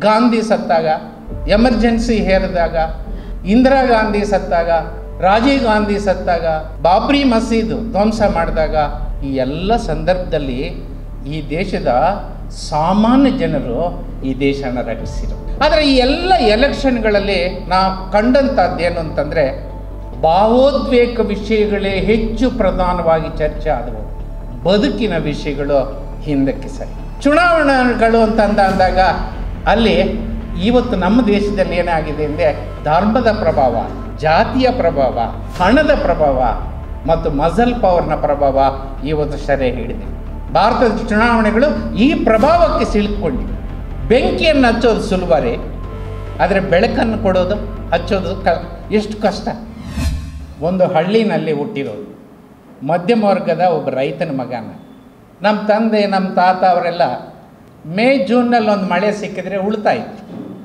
ಗಾಂಧಿ ಸತ್ತಾಗ, ಎಮರ್ಜೆನ್ಸಿ ಹೇರಿದಾಗ, ಇಂದಿರಾ ಗಾಂಧಿ ಸತ್ತಾಗ, ರಾಜೀವ್ ಗಾಂಧಿ ಸತ್ತಾಗ, ಬಾಬ್ರಿ ಮಸೀದು ಧ್ವಂಸ ಮಾಡಿದಾಗ, ಈ ಎಲ್ಲ ಸಂದರ್ಭದಲ್ಲಿ ಈ ದೇಶದ ಸಾಮಾನ್ಯ ಜನರು ಈ ದೇಶನ ರಕ್ಷಿಸಿದರು. ಆದರೆ ಈ ಎಲ್ಲ ಎಲೆಕ್ಷನ್ಗಳಲ್ಲಿ ನಾವು ಕಂಡಂಥದ್ದೇನು ಅಂತಂದರೆ, ಭಾವೋದ್ವೇಗ ವಿಷಯಗಳೇ ಹೆಚ್ಚು ಪ್ರಧಾನವಾಗಿ ಚರ್ಚೆ ಆದವು, ಬದುಕಿನ ವಿಷಯಗಳು ಹಿಂದಕ್ಕೆ ಸರಿ. ಚುನಾವಣೆಗಳು ಅಂದಾಗ ಅಲ್ಲಿ ಇವತ್ತು ನಮ್ಮ ದೇಶದಲ್ಲಿ ಏನಾಗಿದೆ ಅಂದರೆ, ಧರ್ಮದ ಪ್ರಭಾವ, ಜಾತಿಯ ಪ್ರಭಾವ, ಹಣದ ಪ್ರಭಾವ ಮತ್ತು ಮಜಲ್ ಪವರ್ನ ಪ್ರಭಾವ ಇವತ್ತು ಸೆರೆ ಹಿಡಿದಿದೆ. ಭಾರತದ ಚುನಾವಣೆಗಳು ಈ ಪ್ರಭಾವಕ್ಕೆ ಸಿಲುಕೊಂಡಿವೆ. ಬೆಂಕಿಯನ್ನು ಹಚ್ಚೋದು ಸುಲಭರೇ, ಆದರೆ ಬೆಳಕನ್ನು ಕೊಡೋದು, ಹಚ್ಚೋದು ಎಷ್ಟು ಕಷ್ಟ. ಒಂದು ಹಳ್ಳಿನಲ್ಲಿ ಹುಟ್ಟಿರೋದು, ಮಧ್ಯಮ ವರ್ಗದ ಒಬ್ಬ ರೈತನ ಮಗನ. ನಮ್ಮ ತಂದೆ, ನಮ್ಮ ತಾತ ಅವರೆಲ್ಲ ಮೇ ಜೂನ್ನಲ್ಲಿ ಒಂದು ಮಳೆ ಸಿಕ್ಕಿದ್ರೆ ಉಳ್ತಾಯಿತ್ತು.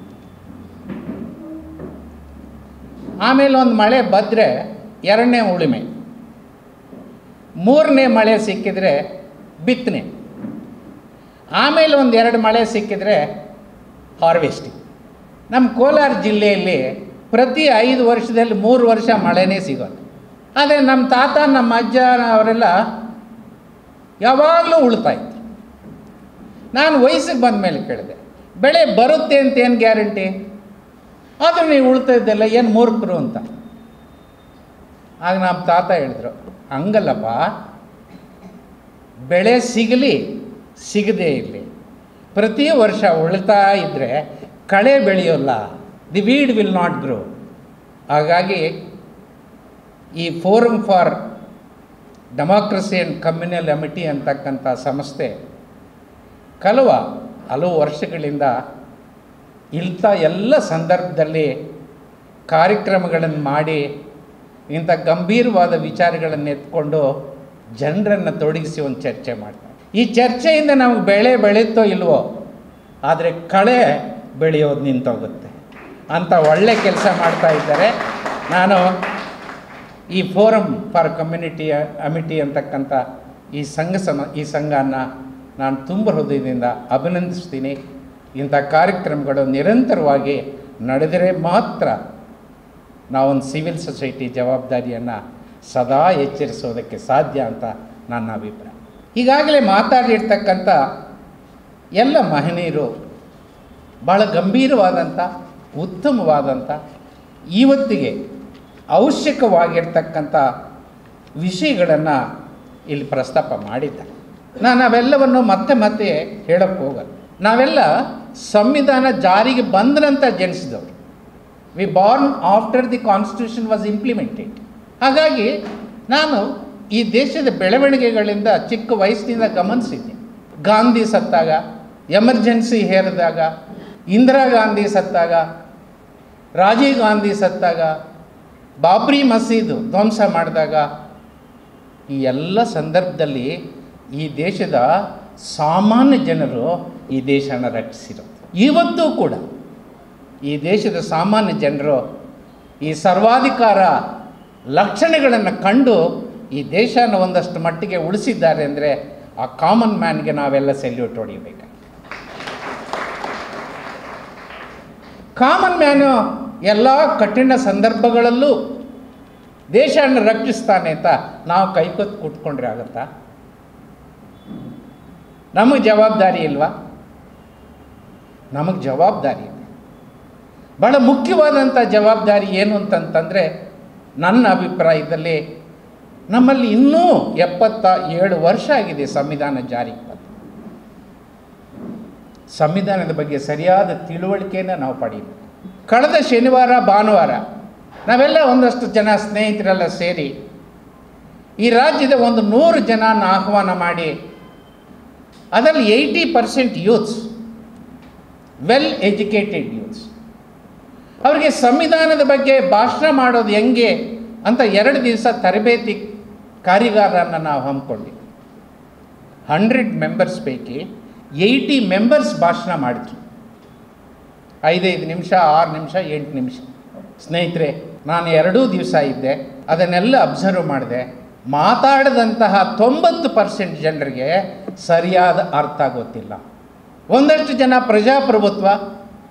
ಆಮೇಲೆ ಒಂದು ಮಳೆ ಬಂದರೆ ಎರಡನೇ ಉಳುಮೆ, ಮೂರನೇ ಮಳೆ ಸಿಕ್ಕಿದರೆ ಬಿತ್ತನೆ, ಆಮೇಲೆ ಒಂದು 2 ಮಳೆ ಸಿಕ್ಕಿದರೆ ಹಾರ್ವೆಸ್ಟಿಂಗ್. ನಮ್ಮ ಕೋಲಾರ ಜಿಲ್ಲೆಯಲ್ಲಿ ಪ್ರತಿ 5 ವರ್ಷದಲ್ಲಿ 3 ವರ್ಷ ಮಳೆನೇ ಸಿಗೋದು. ಆದರೆ ನಮ್ಮ ತಾತ, ನಮ್ಮ ಅಜ್ಜ ಅವರೆಲ್ಲ ಯಾವಾಗಲೂ ಉಳ್ತಾಯಿತ್ತು. ನಾನು ವಯಸ್ಸಿಗೆ ಬಂದ ಮೇಲೆ ಕೇಳಿದೆ, ಬೆಳೆ ಬರುತ್ತೆ ಅಂತ ಏನು ಗ್ಯಾರಂಟಿ? ಆದರೂ ನೀವು ಉಳ್ತಾ ಇದ್ದಲ್ಲ, ಏನು ಮೂರ್ಖರು ಅಂತ. ಆಗ ನಮ್ಮ ತಾತ ಹೇಳಿದ್ರು, ಹಂಗಲ್ಲಪ್ಪ, ಬೆಳೆ ಸಿಗಲಿ ಸಿಗದೇ ಇರಲಿ, ಪ್ರತಿ ವರ್ಷ ಉಳ್ತಾ ಇದ್ದರೆ ಕಳೆ ಬೆಳೆಯೋಲ್ಲ, the weed will not grow. ಹಾಗಾಗಿ ಈ forum for democracy and communal amity ಅಂತಕ್ಕಂಥ ಸಂಸ್ಥೆ ಹಲವು ವರ್ಷಗಳಿಂದ ಇಂಥ ಎಲ್ಲ ಸಂದರ್ಭದಲ್ಲಿ ಕಾರ್ಯಕ್ರಮಗಳನ್ನು ಮಾಡಿ ಇಂಥ ಗಂಭೀರವಾದ ವಿಚಾರಗಳನ್ನು ಎತ್ಕೊಂಡು ಜನರನ್ನು ತೊಡಗಿಸಿ ಒಂದು ಚರ್ಚೆ ಮಾಡ್ತಾರೆ. ಈ ಚರ್ಚೆಯಿಂದ ನಮಗೆ ಬೆಳೆ ಬೆಳೀತೋ ಇಲ್ವೋ, ಆದರೆ ಕಳೆ ಬೆಳೆಯೋದು ನಿಂತೋಗುತ್ತೆ ಅಂತ ಒಳ್ಳೆ ಕೆಲಸ ಮಾಡ್ತಾ ಇದ್ದಾರೆ. ನಾನು ಈ ಫೋರಮ್ ಫಾರ್ ಅಮಿಟಿ ಅಂತಕ್ಕಂಥ ಈ ಸಂಘನ ನಾನು ತುಂಬ ಹೃದಯದಿಂದ ಅಭಿನಂದಿಸ್ತೀನಿ. ಇಂಥ ಕಾರ್ಯಕ್ರಮಗಳು ನಿರಂತರವಾಗಿ ನಡೆದರೆ ಮಾತ್ರ ನಾವೊಂದು ಸಿವಿಲ್ ಸೊಸೈಟಿ ಜವಾಬ್ದಾರಿಯನ್ನು ಸದಾ ಎಚ್ಚರಿಸೋದಕ್ಕೆ ಸಾಧ್ಯ ಅಂತ ನನ್ನ ಅಭಿಪ್ರಾಯ. ಈಗಾಗಲೇ ಮಾತಾಡಿರ್ತಕ್ಕಂಥ ಎಲ್ಲ ಮಹನೀಯರು ಭಾಳ ಗಂಭೀರವಾದಂಥ, ಉತ್ತಮವಾದಂಥ, ಇವತ್ತಿಗೆ ಅವಶ್ಯಕವಾಗಿರ್ತಕ್ಕಂಥ ವಿಷಯಗಳನ್ನು ಇಲ್ಲಿ ಪ್ರಸ್ತಾಪ ಮಾಡಿದ್ದಾರೆ. ನಾನು ಅವೆಲ್ಲವನ್ನು ಮತ್ತೆ ಹೇಳೋಕ್ಕೆ ಹೋಗಲ್ಲ. ನಾವೆಲ್ಲ ಸಂವಿಧಾನ ಜಾರಿಗೆ ಬಂದ್ರಂತ ಜನಿಸಿದವರು. We born after the constitution was implemented. ಹಾಗಾಗಿ ನಾನು ಈ ದೇಶದ ಬೆಳವಣಿಗೆಗಳಿಂದ ಚಿಕ್ಕ ವಯಸ್ಸಿನಿಂದ ಗಮನಿಸಿದ್ದೆ. ಗಾಂಧಿ ಸತ್ತಾಗ, ಎಮರ್ಜೆನ್ಸಿ ಹೇರಿದಾಗ, ಇಂದಿರಾ ಗಾಂಧಿ ಸತ್ತಾಗ, ರಾಜೀವ್ ಗಾಂಧಿ ಸತ್ತಾಗ, ಬಾಬ್ರಿ ಮಸೀದು ಧ್ವಂಸ ಮಾಡಿದಾಗ, ಈ ಎಲ್ಲ ಸಂದರ್ಭದಲ್ಲಿ ಈ ದೇಶದ ಸಾಮಾನ್ಯ ಜನರು ಈ ದೇಶನ ರಕ್ಷಿಸಿರೋದು. ಇವತ್ತೂ ಕೂಡ ಈ ದೇಶದ ಸಾಮಾನ್ಯ ಜನರು ಈ ಸರ್ವಾಧಿಕಾರ ಲಕ್ಷಣಗಳನ್ನು ಕಂಡು ಈ ದೇಶನ ಒಂದಷ್ಟು ಮಟ್ಟಿಗೆ ಉಳಿಸಿದ್ದಾರೆ ಅಂದರೆ ಆ ಕಾಮನ್ ಮ್ಯಾನ್ಗೆ ನಾವೆಲ್ಲ ಸೆಲ್ಯೂಟ್ ಹೊಡಿಬೇಕು. ಕಾಮನ್ ಮ್ಯಾನು ಎಲ್ಲ ಕಠಿಣ ಸಂದರ್ಭಗಳಲ್ಲೂ ದೇಶವನ್ನು ರಕ್ಷಿಸ್ತಾನೆ ಅಂತ ನಾವು ಕೈಕೊತ್ತು ಕೂತ್ಕೊಂಡ್ರೆ ಆಗುತ್ತಾ? ನಮಗೆ ಜವಾಬ್ದಾರಿ ಇಲ್ವಾ? ನಮಗೆ ಜವಾಬ್ದಾರಿ ಇದೆ. ಭಾಳ ಮುಖ್ಯವಾದಂಥ ಜವಾಬ್ದಾರಿ ಏನು ಅಂತಂತಂದರೆ, ನನ್ನ ಅಭಿಪ್ರಾಯದಲ್ಲಿ ನಮ್ಮಲ್ಲಿ ಇನ್ನೂ 77 ವರ್ಷ ಆಗಿದೆ ಸಂವಿಧಾನ ಜಾರಿಗೆ ಬಂದು. ಸಂವಿಧಾನದ ಬಗ್ಗೆ ಸರಿಯಾದ ತಿಳುವಳಿಕೆಯನ್ನು ನಾವು ಪಡೆಯಬೇಕು. ಕಳೆದ ಶನಿವಾರ ಭಾನುವಾರ ನಾವೆಲ್ಲ ಒಂದಷ್ಟು ಜನ ಸ್ನೇಹಿತರೆಲ್ಲ ಸೇರಿ ಈ ರಾಜ್ಯದ ಒಂದು 100 ಜನನ ಆಹ್ವಾನ ಮಾಡಿ, ಅದರಲ್ಲಿ 80% ಯೂತ್ಸ್, ವೆಲ್ ಎಜುಕೇಟೆಡ್ ಯೂತ್ಸ್, ಅವರಿಗೆ ಸಂವಿಧಾನದ ಬಗ್ಗೆ ಭಾಷಣ ಮಾಡೋದು ಹೆಂಗೆ ಅಂತ 2 ದಿವಸ ತರಬೇತಿ ಕಾರ್ಯಾಗಾರವನ್ನು ನಾವು ಹಮ್ಮಿಕೊಂಡಿದ್ವಿ. 100 ಮೆಂಬರ್ಸ್ ಪೈಕಿ 80 ಮೆಂಬರ್ಸ್ ಭಾಷಣ ಮಾಡಿದ್ರು. 5 ನಿಮಿಷ, 6 ನಿಮಿಷ, 8 ನಿಮಿಷ. ಸ್ನೇಹಿತರೆ, ನಾನು 2 ದಿವಸ ಇದ್ದೆ, ಅದನ್ನೆಲ್ಲ ಅಬ್ಸರ್ವ್ ಮಾಡಿದೆ. ಮಾತಾಡಿದಂತಹ 90% ಜನರಿಗೆ ಸರಿಯಾದ ಅರ್ಥ ಗೊತ್ತಿಲ್ಲ. ಒಂದಷ್ಟು ಜನ ಪ್ರಜಾಪ್ರಭುತ್ವ,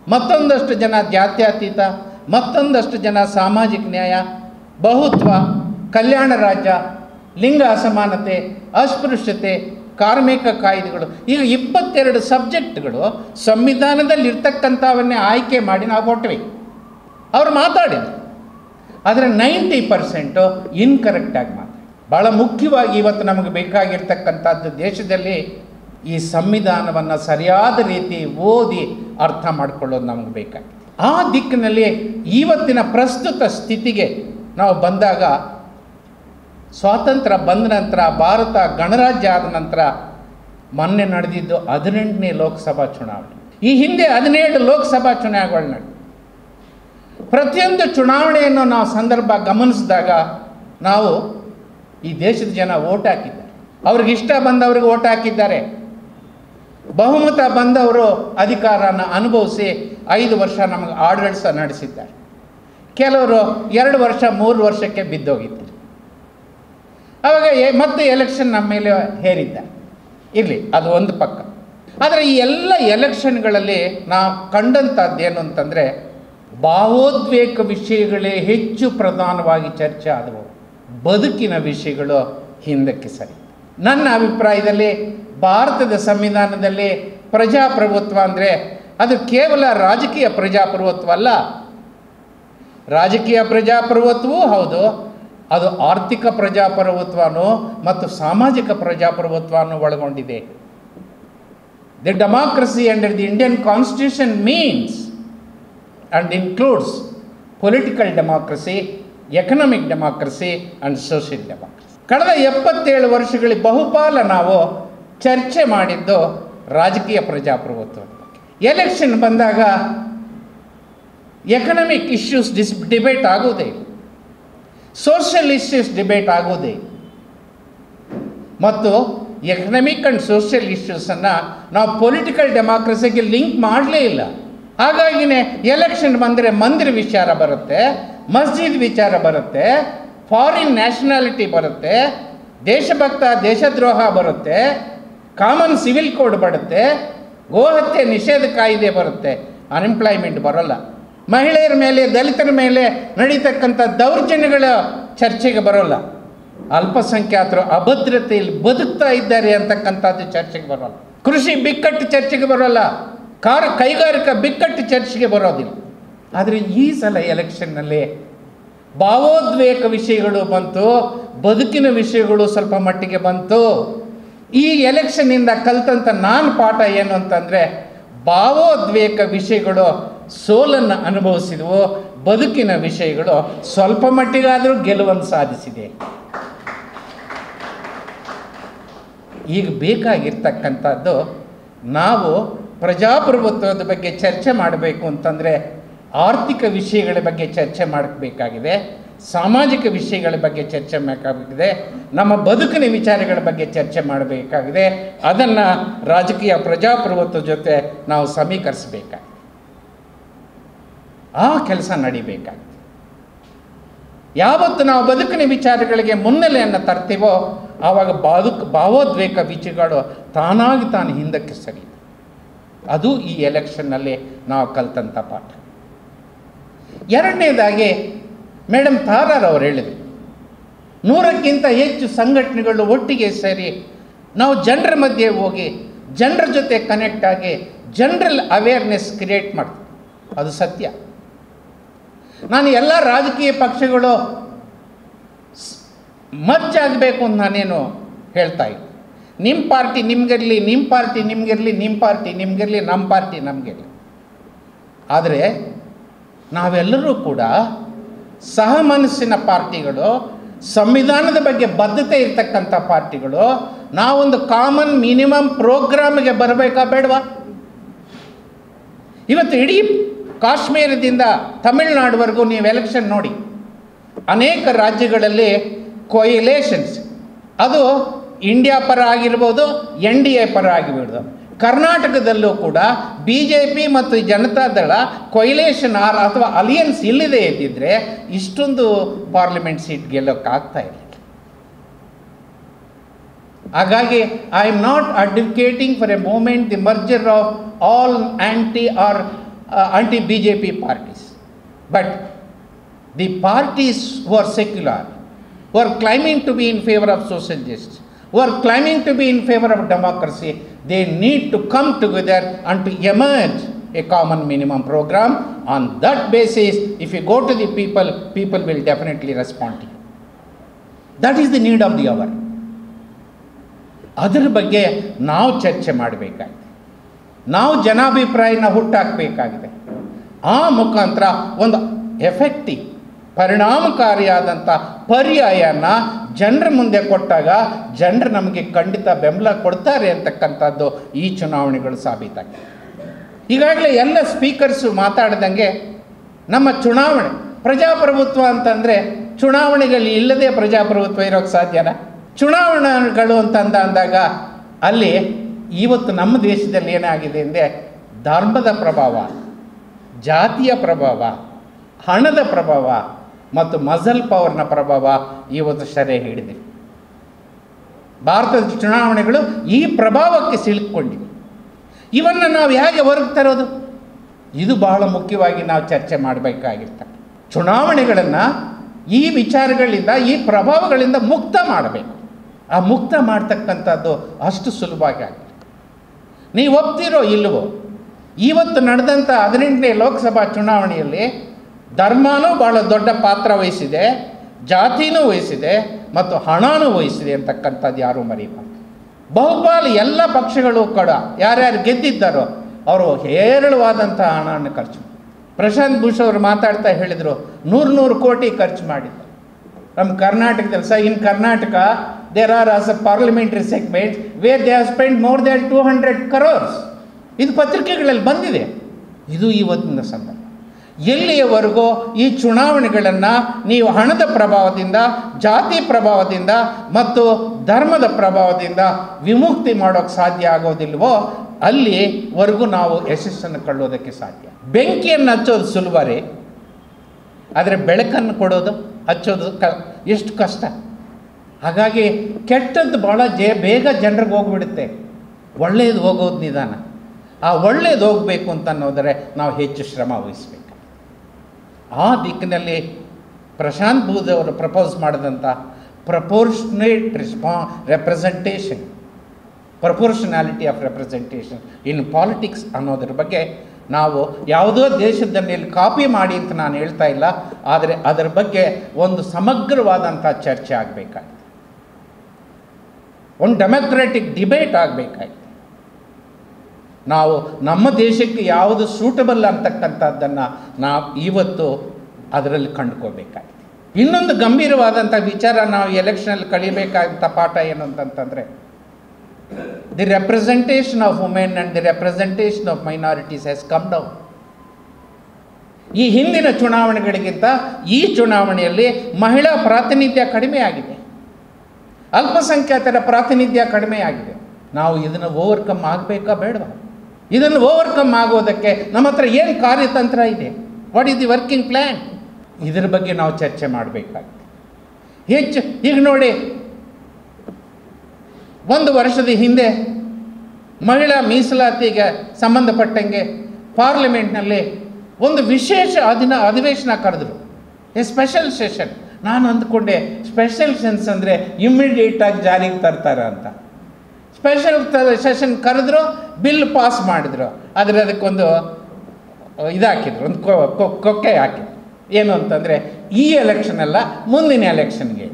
ಮತ್ತೊಂದಷ್ಟು ಜನ ಜಾತ್ಯತೀತ, ಮತ್ತೊಂದಷ್ಟು ಜನ ಸಾಮಾಜಿಕ ನ್ಯಾಯ, ಬಹುತ್ವ, ಕಲ್ಯಾಣ ರಾಜ್ಯ, ಲಿಂಗ ಅಸಮಾನತೆ, ಅಸ್ಪೃಶ್ಯತೆ, ಕಾರ್ಮಿಕ ಕಾಯ್ದೆಗಳು. ಈಗ 22 ಸಬ್ಜೆಕ್ಟ್ಗಳು ಸಂವಿಧಾನದಲ್ಲಿ ಇರ್ತಕ್ಕಂಥವನ್ನೇ ಆಯ್ಕೆ ಮಾಡಿ ನಾವು ಕೊಟ್ವಿ. ಅವ್ರು ಮಾತಾಡಿದ್ರು, ಆದರೆ 90% ಇನ್ಕರೆಕ್ಟಾಗಿ ಮಾತಾಡಿ. ಭಾಳ ಮುಖ್ಯವಾಗಿ ಇವತ್ತು ನಮಗೆ ಬೇಕಾಗಿರ್ತಕ್ಕಂಥದ್ದು ದೇಶದಲ್ಲಿ ಈ ಸಂವಿಧಾನವನ್ನು ಸರಿಯಾದ ರೀತಿ ಓದಿ ಅರ್ಥ ಮಾಡಿಕೊಳ್ಳೋದು ನಮಗೆ ಬೇಕಾಗಿದೆ. ಆ ದಿಕ್ಕಿನಲ್ಲಿ ಇವತ್ತಿನ ಪ್ರಸ್ತುತ ಸ್ಥಿತಿಗೆ ನಾವು ಬಂದಾಗ, ಸ್ವಾತಂತ್ರ್ಯ ಬಂದ ನಂತರ, ಭಾರತ ಗಣರಾಜ್ಯ ಆದ ನಂತರ ಮೊನ್ನೆ ನಡೆದಿದ್ದು 18ನೇ ಲೋಕಸಭಾ ಚುನಾವಣೆ. ಈ ಹಿಂದೆ 17 ಲೋಕಸಭಾ ಚುನಾವಣೆಗಳು ನಡೆದು, ಪ್ರತಿಯೊಂದು ಚುನಾವಣೆಯನ್ನು ನಾವು ಸಂದರ್ಭ ಗಮನಿಸಿದಾಗ ನಾವು ಈ ದೇಶದ ಜನ ಓಟ್ ಹಾಕಿದ್ದಾರೆ. ಅವ್ರಿಗೆ ಇಷ್ಟ ಬಂದವ್ರಿಗೆ ಓಟ್ ಹಾಕಿದ್ದಾರೆ. ಬಹುಮತ ಬಂದವರು ಅಧಿಕಾರನ ಅನುಭವಿಸಿ 5 ವರ್ಷ ನಮಗೆ ಆಡಳಿತ ನಡೆಸಿದ್ದಾರೆ. ಕೆಲವರು 2 ವರ್ಷ 3 ವರ್ಷಕ್ಕೆ ಬಿದ್ದೋಗಿದ್ದಾರೆ. ಆವಾಗ ಮತ್ತೆ ಎಲೆಕ್ಷನ್ ನಮ್ಮ ಮೇಲೆ ಹೇರಿದ್ದಾರೆ. ಇರಲಿ, ಅದು ಒಂದು ಪಕ್ಕ. ಆದರೆ ಈ ಎಲ್ಲ ಎಲೆಕ್ಷನ್ಗಳಲ್ಲಿ ನಾವು ಕಂಡಂಥದ್ದು ಏನು ಅಂತಂದರೆ, ಭಾವೋದ್ವೇಗ ವಿಷಯಗಳೇ ಹೆಚ್ಚು ಪ್ರಧಾನವಾಗಿ ಚರ್ಚೆ ಆದವು, ಬದುಕಿನ ವಿಷಯಗಳು ಹಿಂದಕ್ಕೆ ಸರಿ. ನನ್ನ ಅಭಿಪ್ರಾಯದಲ್ಲಿ ಭಾರತದ ಸಂವಿಧಾನದಲ್ಲಿ ಪ್ರಜಾಪ್ರಭುತ್ವ ಅಂದರೆ ಅದು ಕೇವಲ ರಾಜಕೀಯ ಪ್ರಜಾಪ್ರಭುತ್ವ ಅಲ್ಲ. ರಾಜಕೀಯ ಪ್ರಜಾಪ್ರಭುತ್ವವೂ ಹೌದು, ಅದು ಆರ್ಥಿಕ ಪ್ರಜಾಪ್ರಭುತ್ವನೂ ಮತ್ತು ಸಾಮಾಜಿಕ ಪ್ರಜಾಪ್ರಭುತ್ವವನ್ನು ಒಳಗೊಂಡಿದೆ. The democracy under the Indian constitution means and includes political democracy, economic democracy and social democracy. ಕಳೆದ 77 ವರ್ಷಗಳಲ್ಲಿ ಬಹುಪಾಲ ನಾವು ಚರ್ಚೆ ಮಾಡಿದ್ದು ರಾಜಕೀಯ ಪ್ರಜಾಪ್ರಭುತ್ವದ ಬಗ್ಗೆ. ಎಲೆಕ್ಷನ್ ಬಂದಾಗ ಎಕನಾಮಿಕ್ ಇಶ್ಯೂಸ್ ಡಿಬೇಟ್ ಆಗೋದೇ, ಸೋಷಿಯಲ್ ಇಶ್ಯೂಸ್ ಡಿಬೇಟ್ ಆಗೋದೇ, ಮತ್ತು ಎಕನಾಮಿಕ್ ಆ್ಯಂಡ್ ಸೋಷಿಯಲ್ ಇಶ್ಯೂಸನ್ನು ನಾವು ಪೊಲಿಟಿಕಲ್ ಡೆಮಾಕ್ರಸಿಗೆ ಲಿಂಕ್ ಮಾಡಲೇ ಇಲ್ಲ. ಹಾಗಾಗಿನೇ ಎಲೆಕ್ಷನ್ ಬಂದರೆ ಮಂದಿರ ವಿಚಾರ ಬರುತ್ತೆ, ಮಸ್ಜಿದ್ ವಿಚಾರ ಬರುತ್ತೆ, ಫಾರಿನ್ ನ್ಯಾಷನಾಲಿಟಿ ಬರುತ್ತೆ, ದೇಶಭಕ್ತ ದೇಶದ್ರೋಹ ಬರುತ್ತೆ, ಕಾಮನ್ ಸಿವಿಲ್ ಕೋಡ್ ಬರುತ್ತೆ, ಗೋಹತ್ಯೆ ನಿಷೇಧ ಕಾಯ್ದೆ ಬರುತ್ತೆ, ಅನ್ಎಂಪ್ಲಾಯ್ಮೆಂಟ್ ಬರೋಲ್ಲ. ಮಹಿಳೆಯರ ಮೇಲೆ, ದಲಿತರ ಮೇಲೆ ನಡೀತಕ್ಕಂಥ ದೌರ್ಜನ್ಯಗಳ ಚರ್ಚೆಗೆ ಬರೋಲ್ಲ. ಅಲ್ಪಸಂಖ್ಯಾತರು ಅಭದ್ರತೆಯಲ್ಲಿ ಬದುಕ್ತಾ ಇದ್ದಾರೆ ಅಂತಕ್ಕಂಥದ್ದು ಚರ್ಚೆಗೆ ಬರೋಲ್ಲ. ಕೃಷಿ ಬಿಕ್ಕಟ್ಟು ಚರ್ಚೆಗೆ ಬರೋಲ್ಲ. ಕೈಗಾರಿಕಾ ಬಿಕ್ಕಟ್ಟು ಚರ್ಚೆಗೆ ಬರೋದಿಲ್ಲ. ಆದರೆ ಈ ಸಲ ಎಲೆಕ್ಷನ್ನಲ್ಲಿ ಭಾವೋದ್ವೇಗ ವಿಷಯಗಳು ಬಂತು, ಬದುಕಿನ ವಿಷಯಗಳು ಸ್ವಲ್ಪ ಮಟ್ಟಿಗೆ ಬಂತು. ಈ ಎಲೆಕ್ಷನ್ನಿಂದ ಕಲಿತಂಥ ನಾನು ಪಾಠ ಏನು ಅಂತಂದರೆ, ಭಾವೋದ್ವೇಗ ವಿಷಯಗಳು ಸೋಲನ್ನು ಅನುಭವಿಸಿದವು, ಬದುಕಿನ ವಿಷಯಗಳು ಸ್ವಲ್ಪ ಮಟ್ಟಿಗಾದರೂ ಗೆಲುವನ್ನು ಸಾಧಿಸಿದೆ. ಈಗ ಬೇಕಾಗಿರ್ತಕ್ಕಂಥದ್ದು, ನಾವು ಪ್ರಜಾಪ್ರಭುತ್ವದ ಬಗ್ಗೆ ಚರ್ಚೆ ಮಾಡಬೇಕು ಅಂತಂದರೆ ಆರ್ಥಿಕ ವಿಷಯಗಳ ಬಗ್ಗೆ ಚರ್ಚೆ ಮಾಡಬೇಕಾಗಿದೆ, ಸಾಮಾಜಿಕ ವಿಷಯಗಳ ಬಗ್ಗೆ ಚರ್ಚೆ ಮಾಡಬೇಕಾಗಿದೆ, ನಮ್ಮ ಬದುಕಿನ ವಿಚಾರಗಳ ಬಗ್ಗೆ ಚರ್ಚೆ ಮಾಡಬೇಕಾಗಿದೆ. ಅದನ್ನು ರಾಜಕೀಯ ಪ್ರಜಾಪ್ರಭುತ್ವ ಜೊತೆ ನಾವು ಸಮೀಕರಿಸಬೇಕಾಗಿದೆ. ಆ ಕೆಲಸ ನಡಿಬೇಕಾಗಿದೆ. ಯಾವತ್ತು ನಾವು ಬದುಕಿನ ವಿಚಾರಗಳಿಗೆ ಮುನ್ನೆಲೆಯನ್ನು ತರ್ತೀವೋ ಆವಾಗ ಭಾವೋದ್ವೇಗ ವಿಷಯಗಳು ತಾನಾಗಿ ತಾನು ಹಿಂದಕ್ಕೆ ಸರಿ. ಅದು ಈ ಎಲೆಕ್ಷನ್ನಲ್ಲಿ ನಾವು ಕಲಿತಂಥ ಪಾಠ. ಎರಡನೇದಾಗಿ ಮೇಡಮ್ ತಾರಾರವರು ಹೇಳಿದರು, 100ಕ್ಕಿಂತ ಹೆಚ್ಚು ಸಂಘಟನೆಗಳು ಒಟ್ಟಿಗೆ ಸೇರಿ ನಾವು ಜನರ ಮಧ್ಯೆ ಹೋಗಿ ಜನರ ಜೊತೆ ಕನೆಕ್ಟ್ ಆಗಿ ಜನರಲ್ ಅವೇರ್ನೆಸ್ ಕ್ರಿಯೇಟ್ ಮಾಡ್ತೀವಿ. ಅದು ಸತ್ಯ. ನಾನು ಎಲ್ಲ ರಾಜಕೀಯ ಪಕ್ಷಗಳು ಮರ್ಜ್ ಆಗಬೇಕು ಅಂತ ನಾನೇನು ಹೇಳ್ತಾ ಇಲ್ಲ. ನಿಮ್ಮ ಪಾರ್ಟಿ ನಿಮಗಿರಲಿ, ನಿಮ್ಮ ಪಾರ್ಟಿ ನಿಮಗಿರಲಿ, ನಿಮ್ಮ ಪಾರ್ಟಿ ನಿಮಗಿರಲಿ, ನಮ್ಮ ಪಾರ್ಟಿ ನಮಗಿರಲಿ. ಆದರೆ ನಾವೆಲ್ಲರೂ ಕೂಡ ಸಹ ಮನಸ್ಸಿನ ಪಾರ್ಟಿಗಳು, ಸಂವಿಧಾನದ ಬಗ್ಗೆ ಬದ್ಧತೆ ಇರ್ತಕ್ಕಂಥ ಪಾರ್ಟಿಗಳು, ನಾವೊಂದು ಕಾಮನ್ ಮಿನಿಮಮ್ ಪ್ರೋಗ್ರಾಮ್ಗೆ ಬರಬೇಕಾ ಬೇಡವಾ? ಇವತ್ತು ಇಡೀ ಕಾಶ್ಮೀರದಿಂದ ತಮಿಳುನಾಡುವರೆಗೂ ನೀವು ಎಲೆಕ್ಷನ್ ನೋಡಿ, ಅನೇಕ ರಾಜ್ಯಗಳಲ್ಲಿ ಕೊಯಿಲೇಷನ್ಸ್, ಅದು ಇಂಡಿಯಾ ಪರ ಆಗಿರ್ಬೋದು, NDA ಪರ ಆಗಿರ್ಬೋದು. ಕರ್ನಾಟಕದಲ್ಲೂ ಕೂಡ BJP ಮತ್ತು ಜನತಾದಳ ಕೊಯಿಲೇಷನ್ ಅಥವಾ ಅಲಿಯನ್ಸ್ ಇಲ್ಲದೆ ಇದ್ದಿದ್ದರೆ ಇಷ್ಟೊಂದು ಪಾರ್ಲಿಮೆಂಟ್ ಸೀಟ್ ಗೆಲ್ಲೋಕ್ಕಾಗ್ತಾ ಇಲ್ಲ. ಹಾಗಾಗಿ I am not advocating for a moment the merger of all anti or anti-BJP parties. But the parties who are secular, who are claiming to be in favor of social justice, who are claiming to be in favor of democracy, they need to come together and to emerge a common minimum program. On that basis, if you go to the people, people will definitely respond to you. That is the need of the hour. ಅದರ ಬಗ್ಗೆ ನಾವು ಚರ್ಚೆ ಮಾಡಬೇಕಾಗಿದೆ, ನಾವು ಜನಾಭಿಪ್ರಾಯನ ಹುಟ್ಟಾಕಬೇಕಾಗಿದೆ. ಆ ಮುಖಾಂತರ ಒಂದು effective ಪರಿಣಾಮಕಾರಿಯಾದಂಥ ಪರ್ಯಾಯನ ಜನರ ಮುಂದೆ ಕೊಟ್ಟಾಗ ಜನರು ನಮಗೆ ಖಂಡಿತ ಬೆಂಬಲ ಕೊಡ್ತಾರೆ ಅಂತಕ್ಕಂಥದ್ದು ಈ ಚುನಾವಣೆಗಳು ಸಾಬೀತಾಗಿದೆ. ಈಗಾಗಲೇ ಎಲ್ಲ ಸ್ಪೀಕರ್ಸು ಮಾತಾಡ್ದಂಗೆ ನಮ್ಮ ಚುನಾವಣೆ ಪ್ರಜಾಪ್ರಭುತ್ವ ಅಂತಂದರೆ ಚುನಾವಣೆಗಳು ಇಲ್ಲದೆ ಪ್ರಜಾಪ್ರಭುತ್ವ ಇರೋಕ್ಕೆ ಸಾಧ್ಯನಾ? ಚುನಾವಣೆಗಳು ಅಂದಾಗ ಅಲ್ಲಿ ಇವತ್ತು ನಮ್ಮ ದೇಶದಲ್ಲಿ ಏನಾಗಿದೆ ಅಂದರೆ ಧರ್ಮದ ಪ್ರಭಾವ, ಜಾತಿಯ ಪ್ರಭಾವ, ಹಣದ ಪ್ರಭಾವ ಮತ್ತು ಮಸಲ್ ಪವರ್ನ ಪ್ರಭಾವ ಇವತ್ತು ಸೆರೆ ಹಿಡಿದೆ. ಭಾರತದ ಚುನಾವಣೆಗಳು ಈ ಪ್ರಭಾವಕ್ಕೆ ಸಿಲುಕೊಂಡಿವೆ. ಇವನ್ನು ನಾವು ಹೇಗೆ ಹೊರಗೆ ತರೋದು? ಇದು ಬಹಳ ಮುಖ್ಯವಾಗಿ ನಾವು ಚರ್ಚೆ ಮಾಡಬೇಕಾಗಿರ್ತದೆ. ಚುನಾವಣೆಗಳನ್ನು ಈ ವಿಚಾರಗಳಿಂದ, ಈ ಪ್ರಭಾವಗಳಿಂದ ಮುಕ್ತ ಮಾಡಬೇಕು. ಆ ಮುಕ್ತ ಮಾಡ್ತಕ್ಕಂಥದ್ದು ಅಷ್ಟು ಸುಲಭವಾಗಿ ಆಗಿದೆ. ನೀವು ಒಪ್ತಿರೋ ಇಲ್ಲವೋ, ಇವತ್ತು ನಡೆದಂಥ 18ನೇ ಲೋಕಸಭಾ ಚುನಾವಣೆಯಲ್ಲಿ ಧರ್ಮನೂ ಭಾಳ ದೊಡ್ಡ ಪಾತ್ರ ವಹಿಸಿದೆ, ಜಾತಿನೂ ವಹಿಸಿದೆ ಮತ್ತು ಹಣನೂ ವಹಿಸಿದೆ ಅಂತಕ್ಕಂಥದ್ದು ಯಾರೂ ಮರೀಬಾರ್ದು. ಬಹುಪಾಲು ಎಲ್ಲ ಪಕ್ಷಗಳು ಕೂಡ ಯಾರ್ಯಾರು ಗೆದ್ದಿದ್ದಾರೋ ಅವರು ಹೇರಳವಾದಂಥ ಹಣವನ್ನು ಖರ್ಚು. ಪ್ರಶಾಂತ್ ಭೂಷಣ್ ಅವರು ಮಾತಾಡ್ತಾ ಹೇಳಿದರು 100 ಕೋಟಿ ಖರ್ಚು ಮಾಡಿದ್ದಾರೆ ನಮ್ಮ ಕರ್ನಾಟಕದಲ್ಲಿ. In Karnataka there are as a parliamentary segment where they have spend more than 200 crores. ಇದು ಪತ್ರಿಕೆಗಳಲ್ಲಿ ಬಂದಿದೆ. ಇದು ಇವತ್ತಿನ ಸಂದರ್ಭ. ಎಲ್ಲಿಯವರೆಗೂ ಈ ಚುನಾವಣೆಗಳನ್ನು ನೀವು ಹಣದ ಪ್ರಭಾವದಿಂದ, ಜಾತಿ ಪ್ರಭಾವದಿಂದ ಮತ್ತು ಧರ್ಮದ ಪ್ರಭಾವದಿಂದ ವಿಮುಕ್ತಿ ಮಾಡೋಕ್ಕೆ ಸಾಧ್ಯ ಆಗೋದಿಲ್ವೋ ಅಲ್ಲಿವರೆಗೂ ನಾವು ಯಶಸ್ಸನ್ನು ಕೊಳ್ಳೋದಕ್ಕೆ ಸಾಧ್ಯ. ಬೆಂಕಿಯನ್ನು ಹಚ್ಚೋದು ಸುಲಭ ರೀ, ಆದರೆ ಬೆಳಕನ್ನು ಕೊಡೋದು, ಹಚ್ಚೋದು ಎಷ್ಟು ಕಷ್ಟ. ಹಾಗಾಗಿ ಕೆಟ್ಟದ್ದು ಭಾಳ ಬೇಗ ಜನರಿಗೆ ಹೋಗ್ಬಿಡುತ್ತೆ, ಒಳ್ಳೆಯದು ಹೋಗೋದು ನಿಧಾನ. ಆ ಒಳ್ಳೆಯದು ಹೋಗಬೇಕು ಅಂತ ಅನ್ನೋದರೆ ನಾವು ಹೆಚ್ಚು ಶ್ರಮ ವಹಿಸಬೇಕು. ಆ ದಿಕ್ಕಿನಲ್ಲಿ ಪ್ರಶಾಂತ್ ಭೂಷಣ್ ಅವರು ಪ್ರಪೋಸ್ ಮಾಡಿದಂಥ proportionate representation, proportionality of representation in politics ಅನ್ನೋದ್ರ ಬಗ್ಗೆ ನಾವು ಯಾವುದೋ ದೇಶದಲ್ಲಿ ಕಾಪಿ ಮಾಡಿ ಅಂತ ನಾನು ಹೇಳ್ತಾ ಇಲ್ಲ, ಆದರೆ ಅದರ ಬಗ್ಗೆ ಒಂದು ಸಮಗ್ರವಾದಂಥ ಚರ್ಚೆ ಆಗಬೇಕಾಗಿದೆ, ಒಂದು ಡೆಮೊಕ್ರೆಟಿಕ್ ಡಿಬೇಟ್ ಆಗಬೇಕಾಗಿದೆ. ನಾವು ನಮ್ಮ ದೇಶಕ್ಕೆ ಯಾವುದು ಸೂಟಬಲ್ ಅಂತಕ್ಕಂಥದ್ದನ್ನು ನಾವು ಇವತ್ತು ಅದರಲ್ಲಿ ಕಂಡುಕೋಬೇಕಾಗಿದೆ. ಇನ್ನೊಂದು ಗಂಭೀರವಾದಂಥ ವಿಚಾರ ನಾವು ಎಲೆಕ್ಷನಲ್ಲಿ ಕಲಿಬೇಕಾದಂಥ ಪಾಠ ಏನು ಅಂತಂತಂದರೆ the representation of women and the representation of minorities has come down. ಈ ಹಿಂದಿನ ಚುನಾವಣೆಗಳಿಗಿಂತ ಈ ಚುನಾವಣೆಯಲ್ಲಿ ಮಹಿಳಾ ಪ್ರಾತಿನಿಧ್ಯ ಕಡಿಮೆ ಆಗಿದೆ, ಅಲ್ಪಸಂಖ್ಯಾತರ ಪ್ರಾತಿನಿಧ್ಯ ಕಡಿಮೆ ಆಗಿದೆ. ನಾವು ಇದನ್ನು ಓವರ್ಕಮ್ ಆಗಬೇಕಾ ಬೇಡವಾ? ಇದನ್ನು ಓವರ್ಕಮ್ ಆಗೋದಕ್ಕೆ ನಮ್ಮ ಹತ್ರ ಏನು ಕಾರ್ಯತಂತ್ರ ಇದೆ? What is the working plan? ಇದರ ಬಗ್ಗೆ ನಾವು ಚರ್ಚೆ ಮಾಡಬೇಕಾಗಿದೆ ಹೆಚ್ಚು. ಈಗ ನೋಡಿ, 1 ವರ್ಷದ ಹಿಂದೆ ಮಹಿಳಾ ಮೀಸಲಾತಿಗೆ ಸಂಬಂಧಪಟ್ಟಂಗೆ ಪಾರ್ಲಿಮೆಂಟ್ನಲ್ಲಿ ಒಂದು ವಿಶೇಷ ಅಧಿವೇಶನ ಕರೆದರು, ಎ ಸ್ಪೆಷಲ್ ಸೆಷನ್. ನಾನು ಅಂದ್ಕೊಂಡೆ ಸ್ಪೆಷಲ್ ಸೆನ್ಸ್ ಅಂದರೆ ಇಮ್ಮಿಡಿಯೇಟಾಗಿ ಜಾರಿಗೆ ತರ್ತಾರೆ ಅಂತ. ಸ್ಪೆಷಲ್ ಸೆಷನ್ ಕರೆದ್ರು, ಬಿಲ್ ಪಾಸ್ ಮಾಡಿದ್ರು, ಆದರೆ ಅದಕ್ಕೊಂದು ಹಾಕಿದ್ರು, ಒಂದು ಕೊಕ್ಕೆ ಹಾಕಿದ್ರು. ಏನು ಅಂತಂದರೆ ಈ ಎಲೆಕ್ಷನ್ ಅಲ್ಲ, ಮುಂದಿನ ಎಲೆಕ್ಷನ್ಗೆ.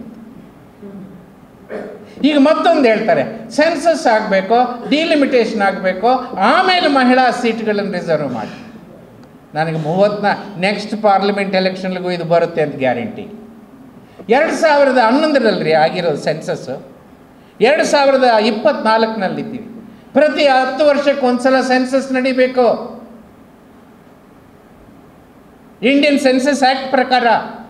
ಈಗ ಮತ್ತೊಂದು ಹೇಳ್ತಾರೆ, ಸೆನ್ಸಸ್ ಆಗಬೇಕು, ಡಿಲಿಮಿಟೇಷನ್ ಆಗಬೇಕು, ಆಮೇಲೆ ಮಹಿಳಾ ಸೀಟ್ಗಳನ್ನು ರಿಸರ್ವ್ ಮಾಡಿ. ನನಗೆ ನೆಕ್ಸ್ಟ್ ಪಾರ್ಲಿಮೆಂಟ್ ಎಲೆಕ್ಷನ್ಗೂ ಇದು ಬರುತ್ತೆ ಅಂತ ಗ್ಯಾರಂಟಿ. 2011 ಆಗಿರೋದು ಸೆನ್ಸಸ್ಸು, 2024 ಪ್ರತಿ 10 ವರ್ಷಕ್ಕೆ ಒಂದ್ಸಲ ಸೆನ್ಸಸ್ ನಡಿಬೇಕು ಇಂಡಿಯನ್ ಸೆನ್ಸಸ್ ಆ್ಯಕ್ಟ್ ಪ್ರಕಾರ.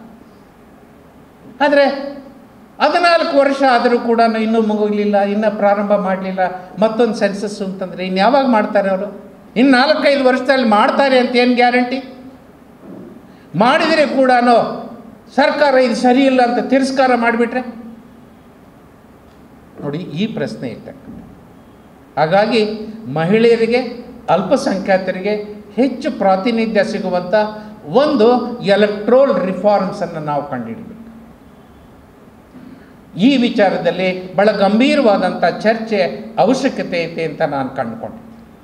ಆದರೆ 14 ವರ್ಷ ಆದರೂ ಕೂಡ ಇನ್ನೂ ಮುಗಿಲಿಲ್ಲ, ಇನ್ನೂ ಪ್ರಾರಂಭ ಮಾಡಲಿಲ್ಲ ಮತ್ತೊಂದು ಸೆನ್ಸಸ್ ಅಂತಂದರೆ ಇನ್ನು ಯಾವಾಗ ಮಾಡ್ತಾರೆ ಅವರು? ಇನ್ನು 4-5 ವರ್ಷದಲ್ಲಿ ಮಾಡ್ತಾರೆ ಅಂತ ಏನು ಗ್ಯಾರಂಟಿ? ಮಾಡಿದರೆ ಕೂಡ ಸರ್ಕಾರ ಇದು ಸರಿ ಇಲ್ಲ ಅಂತ ತಿರಸ್ಕಾರ ಮಾಡಿಬಿಟ್ರೆ ನೋಡಿ, ಈ ಪ್ರಶ್ನೆ ಇರ್ತಕ್ಕಂಥ. ಹಾಗಾಗಿ ಮಹಿಳೆಯರಿಗೆ, ಅಲ್ಪಸಂಖ್ಯಾತರಿಗೆ ಹೆಚ್ಚು ಪ್ರಾತಿನಿಧ್ಯ ಸಿಗುವಂಥ ಒಂದು ಎಲೆಕ್ಟ್ರೋಲ್ ರಿಫಾರ್ಮ್ಸನ್ನು ನಾವು ಕಂಡುಹಿಡಬೇಕು. ಈ ವಿಚಾರದಲ್ಲಿ ಬಹಳ ಗಂಭೀರವಾದಂಥ ಚರ್ಚೆ ಅವಶ್ಯಕತೆ ಐತೆ ಅಂತ ನಾನು ಕಂಡುಕೊಂಡೆ.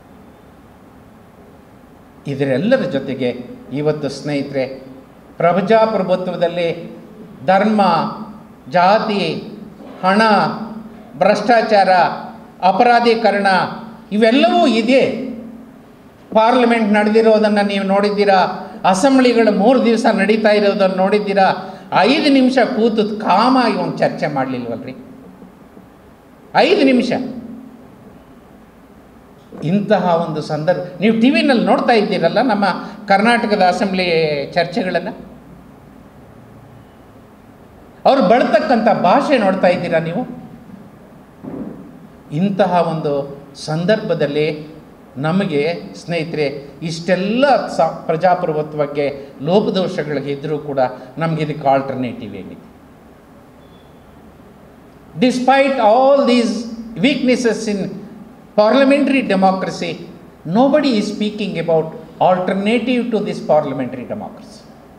ಇದರೆಲ್ಲರ ಜೊತೆಗೆ ಇವತ್ತು ಸ್ನೇಹಿತರೆ, ಪ್ರಜಾಪ್ರಭುತ್ವದಲ್ಲಿ ಧರ್ಮ, ಜಾತಿ, ಹಣ, ಭ್ರಷ್ಟಾಚಾರ, ಅಪರಾಧೀಕರಣ ಇವೆಲ್ಲವೂ ಇದೆ. ಪಾರ್ಲಿಮೆಂಟ್ ನಡೆದಿರೋದನ್ನು ನೀವು ನೋಡಿದ್ದೀರಾ, ಅಸೆಂಬ್ಲಿಗಳು 3 ದಿವಸ ನಡೀತಾ ಇರೋದನ್ನು ನೋಡಿದ್ದೀರಾ. 5 ನಿಮಿಷ ಕೂತು ಕಾಮಾಗಿ ಒಂದು ಚರ್ಚೆ ಮಾಡಲಿಲ್ವಲ್ರಿ? 5 ನಿಮಿಷ. ಇಂತಹ ಒಂದು ಸಂದರ್ಭ ನೀವು ಟಿ ವಿನಲ್ಲಿ ನೋಡ್ತಾ ಇದ್ದೀರಲ್ಲ ನಮ್ಮ ಕರ್ನಾಟಕದ ಅಸೆಂಬ್ಲಿ ಚರ್ಚೆಗಳನ್ನು, ಅವ್ರು ಬಳತಕ್ಕಂಥ ಭಾಷೆ ನೋಡ್ತಾ ಇದ್ದೀರಾ ನೀವು. ಇಂತಹ ಒಂದು ಸಂದರ್ಭದಲ್ಲಿ ನಮಗೆ ಸ್ನೇಹಿತರೆ ಇಷ್ಟೆಲ್ಲ ಪ್ರಜಾಪ್ರಭುತ್ವಕ್ಕೆ ಲೋಪದೋಷಗಳಿದ್ದರೂ ಕೂಡ ನಮಗೆ ಇದಕ್ಕೆ ಆಲ್ಟರ್ನೇಟಿವ್ ಏನಿದೆ? Despite all these weaknesses in parliamentary democracy, nobody is speaking about alternative to this parliamentary democracy.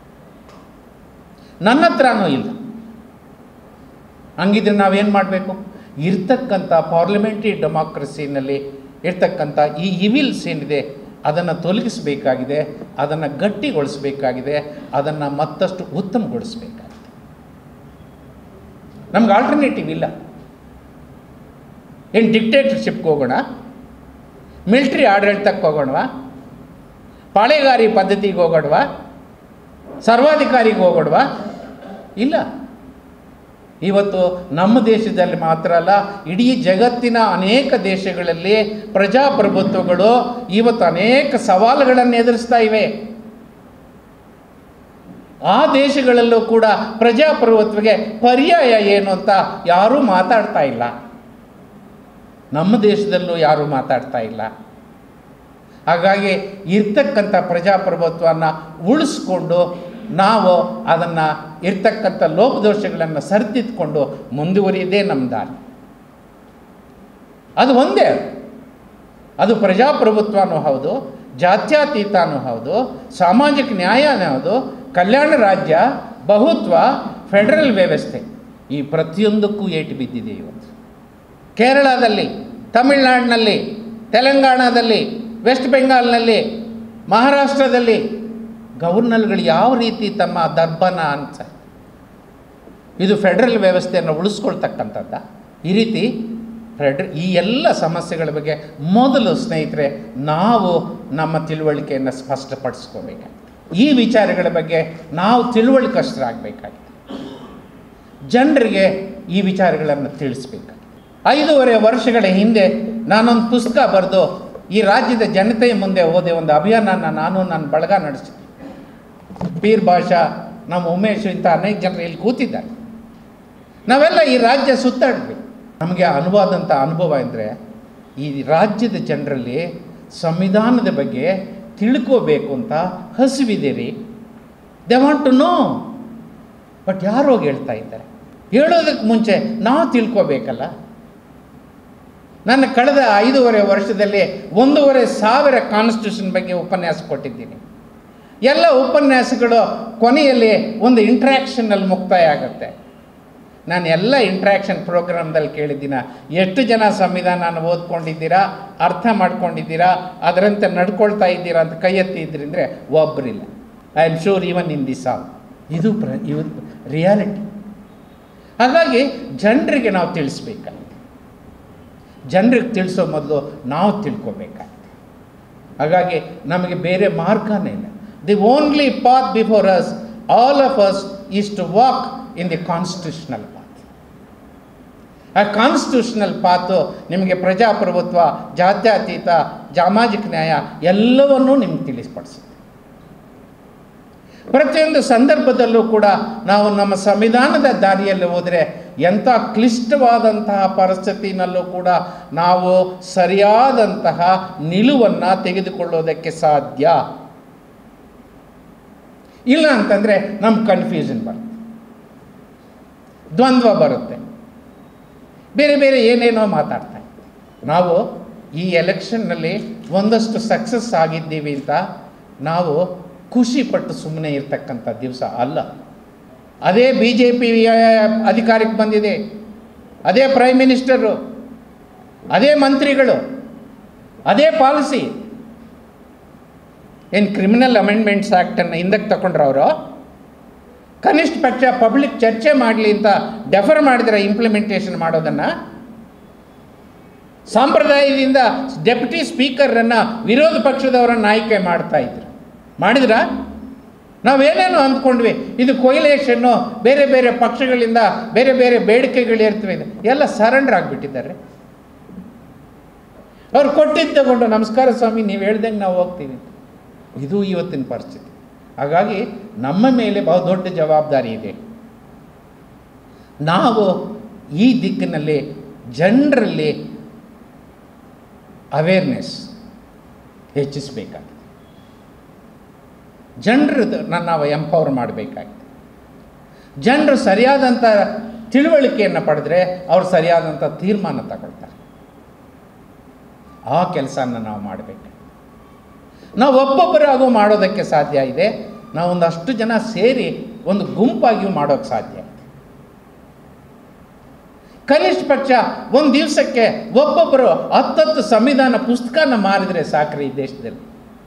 ನನ್ನ ಹತ್ರನೂ ಇಲ್ಲ. ಹಂಗಿದ್ರೆ ನಾವೇನು ಮಾಡಬೇಕು? ಇರ್ತಕ್ಕಂಥ ಪಾರ್ಲಿಮೆಂಟ್ರಿ ಡೆಮಾಕ್ರಸಿನಲ್ಲಿ ಇರ್ತಕ್ಕಂಥ ಈ ಇವಿಲ್ಸ್ ಏನಿದೆ ಅದನ್ನು ತೊಲಗಿಸಬೇಕಾಗಿದೆ, ಅದನ್ನು ಗಟ್ಟಿಗೊಳಿಸಬೇಕಾಗಿದೆ, ಅದನ್ನು ಮತ್ತಷ್ಟು ಉತ್ತಮಗೊಳಿಸಬೇಕಾಗಿದೆ. ನಮ್ಗೆ ಆಲ್ಟರ್ನೇಟಿವ್ ಇಲ್ಲ. ಏನು ಡಿಕ್ಟೇಟರ್ಶಿಪ್ಗೆ ಹೋಗೋಣ? ಮಿಲ್ಟ್ರಿ ಆಡಳಿತಕ್ಕೆ ಹೋಗೋಣವಾ? ಪಾಳೆಗಾರಿ ಪದ್ಧತಿಗೆ ಹೋಗೋಣವಾ? ಸರ್ವಾಧಿಕಾರಿಗೆ ಹೋಗೋಣವಾ? ಇಲ್ಲ. ಇವತ್ತು ನಮ್ಮ ದೇಶದಲ್ಲಿ ಮಾತ್ರ ಅಲ್ಲ, ಇಡೀ ಜಗತ್ತಿನ ಅನೇಕ ದೇಶಗಳಲ್ಲಿ ಪ್ರಜಾಪ್ರಭುತ್ವಗಳು ಇವತ್ತು ಅನೇಕ ಸವಾಲುಗಳನ್ನು ಎದುರಿಸ್ತಾ ಇವೆ. ಆ ದೇಶಗಳಲ್ಲೂ ಕೂಡ ಪ್ರಜಾಪ್ರಭುತ್ವಕ್ಕೆ ಪರ್ಯಾಯ ಏನು ಅಂತ ಯಾರೂ ಮಾತಾಡ್ತಾ ಇಲ್ಲ. ನಮ್ಮ ದೇಶದಲ್ಲೂ ಯಾರೂ ಮಾತಾಡ್ತಾ ಇಲ್ಲ. ಹಾಗಾಗಿ ಇರ್ತಕ್ಕಂಥ ಪ್ರಜಾಪ್ರಭುತ್ವವನ್ನು ಉಳಿಸ್ಕೊಂಡು ನಾವು ಅದನ್ನು ಇರ್ತಕ್ಕಂಥ ಲೋಪದೋಷಗಳನ್ನು ಸರಿದಿದ್ದುಕೊಂಡು ಮುಂದುವರಿಯದೇ ನಮ್ಮ ದಾರಿ. ಅದು ಒಂದೇ, ಅದು ಪ್ರಜಾಪ್ರಭುತ್ವನೂ ಹೌದು, ಜಾತ್ಯತೀತನೂ ಹೌದು, ಸಾಮಾಜಿಕ ನ್ಯಾಯನೂ ಹೌದು, ಕಲ್ಯಾಣ ರಾಜ್ಯ, ಬಹುತ್ವ, ಫೆಡರಲ್ ವ್ಯವಸ್ಥೆ, ಈ ಪ್ರತಿಯೊಂದಕ್ಕೂ ಏಟು ಬಿದ್ದಿದೆ ಇವತ್ತು. ಕೇರಳದಲ್ಲಿ, ತಮಿಳುನಾಡಿನಲ್ಲಿ, ತೆಲಂಗಾಣದಲ್ಲಿ, ವೆಸ್ಟ್ ಬೆಂಗಾಲ್ನಲ್ಲಿ, ಮಹಾರಾಷ್ಟ್ರದಲ್ಲಿ ಗವರ್ನರ್ಗಳು ಯಾವ ರೀತಿ ತಮ್ಮ ದರ್ಬನ ಅಂತ ಇದು ಫೆಡರಲ್ ವ್ಯವಸ್ಥೆಯನ್ನು ಉಳಿಸ್ಕೊಳ್ತಕ್ಕಂಥದ್ದ? ಈ ರೀತಿ ಈ ಎಲ್ಲ ಸಮಸ್ಯೆಗಳ ಬಗ್ಗೆ ಮೊದಲು ಸ್ನೇಹಿತರೆ ನಾವು ನಮ್ಮ ತಿಳುವಳಿಕೆಯನ್ನು ಸ್ಪಷ್ಟಪಡಿಸ್ಕೋಬೇಕಾಗಿದೆ. ಈ ವಿಚಾರಗಳ ಬಗ್ಗೆ ನಾವು ತಿಳುವಳಿಕಸ್ಥರಾಗಬೇಕಾಗಿದೆ. ಜನರಿಗೆ ಈ ವಿಚಾರಗಳನ್ನು ತಿಳಿಸ್ಬೇಕಾಗಿದೆ. 5.5 ವರ್ಷಗಳ ಹಿಂದೆ ನಾನೊಂದು ಪುಸ್ತಕ ಬರೆದು ಈ ರಾಜ್ಯದ ಜನತೆಯ ಮುಂದೆ ಹೋದೆ. ಒಂದು ಅಭಿಯಾನನ ನಾನು ನನ್ನ ಬಳಗ ನಡೆಸಿದ್ದೆ. ಪೀರ್ ಭಾಷಾ, ನಮ್ಮ ಉಮೇಶ್ ಇಂಥ ಅನೇಕ ಜನರು ಇಲ್ಲಿ ಕೂತಿದ್ದಾರೆ. ನಾವೆಲ್ಲ ಈ ರಾಜ್ಯ ಸುತ್ತಾಡಿದ್ವಿ. ನಮಗೆ ಅನುವಾದಂಥ ಅನುಭವ ಅಂದರೆ ಈ ರಾಜ್ಯದ ಜನರಲ್ಲಿ ಸಂವಿಧಾನದ ಬಗ್ಗೆ ತಿಳ್ಕೋಬೇಕು ಅಂತ ಹಸಿವಿದೆ ರೀ. They want to know. But ಯಾರು ಹೋಗಿ ಹೇಳ್ತಾ ಇದ್ದಾರೆ? ಹೇಳೋದಕ್ಕೆ ಮುಂಚೆ ನಾವು ತಿಳ್ಕೋಬೇಕಲ್ಲ. ನನ್ನ ಕಳೆದ 5.5 ವರ್ಷದಲ್ಲಿ 1,500 ಕಾನ್ಸ್ಟಿಟ್ಯೂಷನ್ ಬಗ್ಗೆ ಉಪನ್ಯಾಸ ಕೊಟ್ಟಿದ್ದೀನಿ. ಎಲ್ಲ ಉಪನ್ಯಾಸಗಳು ಕೊನೆಯಲ್ಲಿ ಒಂದು ಇಂಟ್ರ್ಯಾಕ್ಷನಲ್ಲಿ ಮುಕ್ತಾಯ ಆಗುತ್ತೆ. ನಾನು ಎಲ್ಲ ಇಂಟ್ರ್ಯಾಕ್ಷನ್ ಪ್ರೋಗ್ರಾಮ್ದಲ್ಲಿ ಕೇಳಿದ್ದೀನ, ಎಷ್ಟು ಜನ ಸಂವಿಧಾನ ಓದ್ಕೊಂಡಿದ್ದೀರಾ, ಅರ್ಥ ಮಾಡ್ಕೊಂಡಿದ್ದೀರಾ, ಅದರಂತೆ ನಡ್ಕೊಳ್ತಾ ಇದ್ದೀರಾ ಅಂತ ಕೈ ಎತ್ತಿ ಇದ್ರಿಂದರೆ ಒಬ್ಬರಿಲ್ಲ. I am sure even in this all. ಇದು ರಿಯಾಲಿಟಿ. ಹಾಗಾಗಿ ಜನರಿಗೆ ನಾವು ತಿಳಿಸ್ಬೇಕಾಗಿದೆ. ಜನರಿಗೆ ತಿಳಿಸೋ ಮೊದಲು ನಾವು ತಿಳ್ಕೊಬೇಕಾಗಿದೆ. ಹಾಗಾಗಿ ನಮಗೆ ಬೇರೆ ಮಾರ್ಗನೇ ಇಲ್ಲ. The only path before us, all of us, is to walk in the constitutional path. ಆ ಕಾನ್ಸ್ಟಿಟ್ಯೂಷನಲ್ ಪಾತು ನಿಮಗೆ ಪ್ರಜಾಪ್ರಭುತ್ವ, ಜಾತ್ಯತೀತ, ಸಾಮಾಜಿಕ ನ್ಯಾಯ ಎಲ್ಲವನ್ನೂ ನಿಮ್ಗೆ ತಿಳಿಸ್ಪಡಿಸುತ್ತೆ. ಪ್ರತಿಯೊಂದು ಸಂದರ್ಭದಲ್ಲೂ ಕೂಡ ನಾವು ನಮ್ಮ ಸಂವಿಧಾನದ ದಾರಿಯಲ್ಲಿ ಹೋದರೆ ಎಂಥ ಕ್ಲಿಷ್ಟವಾದಂತಹ ಪರಿಸ್ಥಿತಿನಲ್ಲೂ ಕೂಡ ನಾವು ಸರಿಯಾದಂತಹ ನಿಲುವನ್ನು ತೆಗೆದುಕೊಳ್ಳೋದಕ್ಕೆ ಸಾಧ್ಯ. ಇಲ್ಲ ಅಂತಂದರೆ ನಮ್ಗೆ ಕನ್ಫ್ಯೂಷನ್ ಬರುತ್ತೆ, ದ್ವಂದ್ವ ಬರುತ್ತೆ, ಬೇರೆ ಬೇರೆ ಏನೇನೋ ಮಾತಾಡ್ತಾರೆ. ನಾವು ಈ ಎಲೆಕ್ಷನ್ನಲ್ಲಿ ಒಂದಷ್ಟು ಸಕ್ಸಸ್ ಆಗಿದ್ದೀವಿ ಅಂತ ನಾವು ಖುಷಿಪಟ್ಟು ಸುಮ್ಮನೆ ಇರ್ತಕ್ಕಂಥ ದಿವಸ ಅಲ್ಲ. ಅದೇ BJP ಅಧಿಕಾರಕ್ಕೆ ಬಂದಿದೆ, ಅದೇ ಪ್ರೈಮ್ ಮಿನಿಸ್ಟರು, ಅದೇ ಮಂತ್ರಿಗಳು, ಅದೇ ಪಾಲಿಸಿ. ಏನು ಕ್ರಿಮಿನಲ್ ಅಮೆಂಡ್ಮೆಂಟ್ಸ್ ಆ್ಯಕ್ಟನ್ನು ಹಿಂದಕ್ಕೆ ತಗೊಂಡ್ರು ಅವರು? ಕನಿಷ್ಠ ಪಕ್ಷ ಪಬ್ಲಿಕ್ ಚರ್ಚೆ ಮಾಡಲಿ ಅಂತ ಡೆಫರ್ ಮಾಡಿದ್ರೆ ಇಂಪ್ಲಿಮೆಂಟೇಷನ್ ಮಾಡೋದನ್ನು. ಸಾಂಪ್ರದಾಯದಿಂದ ಡೆಪ್ಯೂಟಿ ಸ್ಪೀಕರನ್ನು ವಿರೋಧ ಪಕ್ಷದವರನ್ನು ಆಯ್ಕೆ ಮಾಡ್ತಾಯಿದ್ರು. ಮಾಡಿದ್ರ? ನಾವೇನೇನು ಅಂದ್ಕೊಂಡ್ವಿ, ಇದು ಕೊಯ್ಲೇಷನ್ನು, ಬೇರೆ ಬೇರೆ ಪಕ್ಷಗಳಿಂದ ಬೇರೆ ಬೇರೆ ಬೇಡಿಕೆಗಳಿರ್ತವೆ, ಎಲ್ಲ ಸರೆಂಡರ್ ಆಗಿಬಿಟ್ಟಿದ್ದಾರೆ. ಅವ್ರು ಕೊಟ್ಟಿದ್ದು ತಗೊಂಡು ನಮಸ್ಕಾರ ಸ್ವಾಮಿ ನೀವು ಹೇಳ್ದಂಗೆ ನಾವು ಹೋಗ್ತೀವಿ. ಇದು ಇವತ್ತಿನ ಪರಿಸ್ಥಿತಿ. ಹಾಗಾಗಿ ನಮ್ಮ ಮೇಲೆ ಬಹು ದೊಡ್ಡ ಜವಾಬ್ದಾರಿ ಇದೆ. ನಾವು ಈ ದಿಕ್ಕಿನಲ್ಲಿ ಜನರಲ್ಲಿ ಅವೇರ್ನೆಸ್ ಹೆಚ್ಚಿಸಬೇಕಾಗಿದೆ. ಜನರನ್ನು ನಾವು ಎಂಪವರ್ ಮಾಡಬೇಕಾಗಿದೆ. ಜನರು ಸರಿಯಾದಂಥ ತಿಳುವಳಿಕೆಯನ್ನು ಪಡೆದ್ರೆ ಅವ್ರು ಸರಿಯಾದಂಥ ತೀರ್ಮಾನ ತಗೊಳ್ತಾರೆ. ಆ ಕೆಲಸನ ನಾವು ಮಾಡಬೇಕು. ನಾವು ಒಬ್ಬೊಬ್ಬರಾಗೂ ಮಾಡೋದಕ್ಕೆ ಸಾಧ್ಯ ಇದೆ. ನಾವು ಒಂದಷ್ಟು ಜನ ಸೇರಿ ಒಂದು ಗುಂಪಾಗಿಯೂ ಮಾಡೋಕ್ಕೆ ಸಾಧ್ಯ ಇದೆ. ಕನಿಷ್ಠ ಪಕ್ಷ ಒಂದು ದಿವಸಕ್ಕೆ ಒಬ್ಬೊಬ್ಬರು 10 ಸಂವಿಧಾನ ಪುಸ್ತಕನ ಮಾರಿದರೆ ಸಾಕ್ರಿ ಈ ದೇಶದಲ್ಲಿ.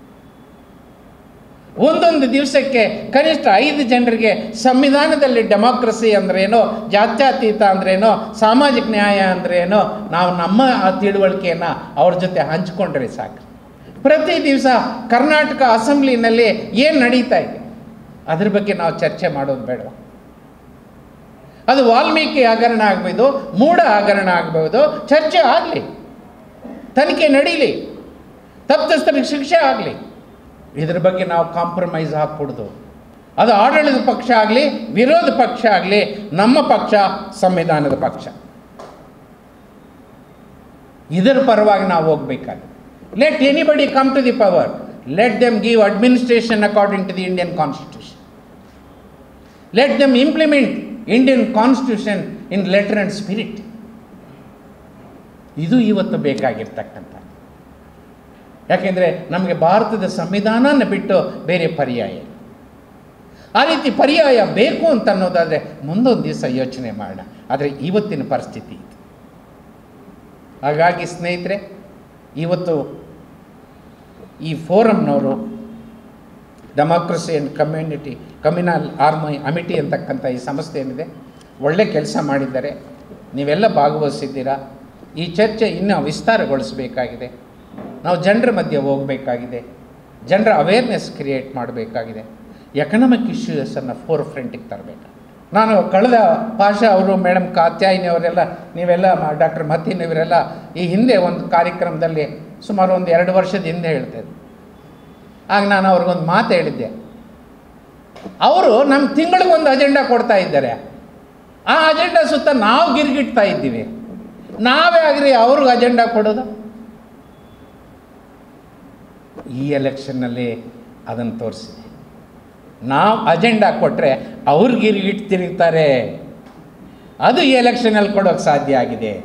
ಒಂದೊಂದು ದಿವಸಕ್ಕೆ ಕನಿಷ್ಠ 5 ಜನರಿಗೆ ಸಂವಿಧಾನದಲ್ಲಿ ಡೆಮಾಕ್ರಸಿ ಅಂದ್ರೇನೋ, ಜಾತ್ಯತೀತ ಅಂದ್ರೇನೋ, ಸಾಮಾಜಿಕ ನ್ಯಾಯ ಅಂದ್ರೇನೋ ನಾವು ನಮ್ಮ ಆ ತಿಳುವಳಿಕೆಯನ್ನು ಅವ್ರ ಜೊತೆ ಹಂಚ್ಕೊಂಡ್ರೆ ಸಾಕು. ಪ್ರತಿ ದಿವಸ ಕರ್ನಾಟಕ ಅಸೆಂಬ್ಲಿನಲ್ಲಿ ಏನು ನಡೀತಾ ಇದೆ ಅದ್ರ ಬಗ್ಗೆ ನಾವು ಚರ್ಚೆ ಮಾಡೋದು ಬೇಡ. ಅದು ವಾಲ್ಮೀಕಿ ಹಗರಣ ಆಗ್ಬೋದು, ಮೂಢ ಹಗರಣ ಆಗ್ಬೋದು, ಚರ್ಚೆ ಆಗಲಿ, ತನಿಖೆ ನಡೀಲಿ, ತಪ್ಪಿತಸ್ಥರಿಗೆ ಶಿಕ್ಷೆ ಆಗಲಿ. ಇದ್ರ ಬಗ್ಗೆ ನಾವು ಕಾಂಪ್ರಮೈಸ್ ಹಾಕ್ಕೊಡ್ದು. ಅದು ಆಡಳಿತ ಪಕ್ಷ ಆಗಲಿ, ವಿರೋಧ ಪಕ್ಷ ಆಗಲಿ, ನಮ್ಮ ಪಕ್ಷ ಸಂವಿಧಾನದ ಪಕ್ಷ. ಇದರ ಪರವಾಗಿ ನಾವು ಹೋಗಬೇಕಾಗಿದೆ. Let anybody come to the power, let them give administration according to the Indian constitution, let them implement Indian constitution in letter and spirit. ಇದು ಇವತ್ತು ಬೇಕಾಗಿರ್ತಕ್ಕಂಥ. ಯಾಕೆಂದರೆ ನಮಗೆ ಭಾರತದ ಸಂವಿಧಾನನ ಬಿಟ್ಟು ಬೇರೆ ಪರ್ಯಾಯ. ಆ ರೀತಿ ಪರ್ಯಾಯ ಬೇಕು ಅಂತ ಅನ್ನೋದಾದರೆ ಮುಂದೊಂದು ದಿವಸ ಯೋಚನೆ ಮಾಡೋಣ. ಆದರೆ ಇವತ್ತಿನ ಪರಿಸ್ಥಿತಿ ಇದು. ಹಾಗಾಗಿ ಸ್ನೇಹಿತರೆ, ಇವತ್ತು ಈ ಫೋರಮ್ನವರು ಡೆಮಾಕ್ರಸಿ ಆ್ಯಂಡ್ ಕಮ್ಯುನಲ್ ಅಮಿಟಿ ಅಂತಕ್ಕಂಥ ಈ ಸಂಸ್ಥೆ ಏನಿದೆ, ಒಳ್ಳೆ ಕೆಲಸ ಮಾಡಿದ್ದಾರೆ. ನೀವೆಲ್ಲ ಭಾಗವಹಿಸಿದ್ದೀರಾ. ಈ ಚರ್ಚೆ ಇನ್ನೂ ವಿಸ್ತಾರಗೊಳಿಸಬೇಕಾಗಿದೆ. ನಾವು ಜನರ ಮಧ್ಯೆ ಹೋಗಬೇಕಾಗಿದೆ. ಜನರ ಅವೇರ್ನೆಸ್ ಕ್ರಿಯೇಟ್ ಮಾಡಬೇಕಾಗಿದೆ. ಎಕನಾಮಿಕ್ ಇಶ್ಯೂಸನ್ನು ಫೋರ್ ಫ್ರಂಟಿಗೆ ತರಬೇಕು. ನಾನು ಕಳೆದ ಪಾಷಾ ಅವರು, ಮೇಡಮ್ ಕಾತ್ಯಾಯಿನಿ ಅವರೆಲ್ಲ, ನೀವೆಲ್ಲ ಡಾಕ್ಟರ್ ಮತೀನ್ ಇವರೆಲ್ಲ ಈ ಹಿಂದೆ ಒಂದು ಕಾರ್ಯಕ್ರಮದಲ್ಲಿ ಸುಮಾರು ಒಂದು 2 ವರ್ಷದ ಹಿಂದೆ ಹೇಳ್ತಾಯಿದ್ರು. ಆಗ ನಾನು ಅವ್ರಿಗೊಂದು ಮಾತು ಹೇಳಿದ್ದೆ. ಅವರು ನಮ್ಮ ತಿಂಗಳಿಗೊಂದು ಅಜೆಂಡಾ ಕೊಡ್ತಾ ಇದ್ದಾರೆ. ಆ ಅಜೆಂಡಾ ಸುತ್ತ ನಾವು ಗಿರ್ಗಿಡ್ತಾ ಇದ್ದೀವಿ. ನಾವೇ ಆಗ್ರಿ ಅವ್ರಿಗೆ ಅಜೆಂಡಾ ಕೊಡೋದು. ಈ ಎಲೆಕ್ಷನ್ನಲ್ಲಿ ಅದನ್ನು ತೋರಿಸಿದೆ. ನಾವು ಅಜೆಂಡಾ ಕೊಟ್ಟರೆ ಅವ್ರಿಗೆ ಗಿರ್ಗಿಟ್ಟು ತಿರುಗ್ತಾರೆ. ಅದು ಈ ಎಲೆಕ್ಷನಲ್ಲಿ ಕೊಡೋಕ್ಕೆ ಸಾಧ್ಯ ಆಗಿದೆ.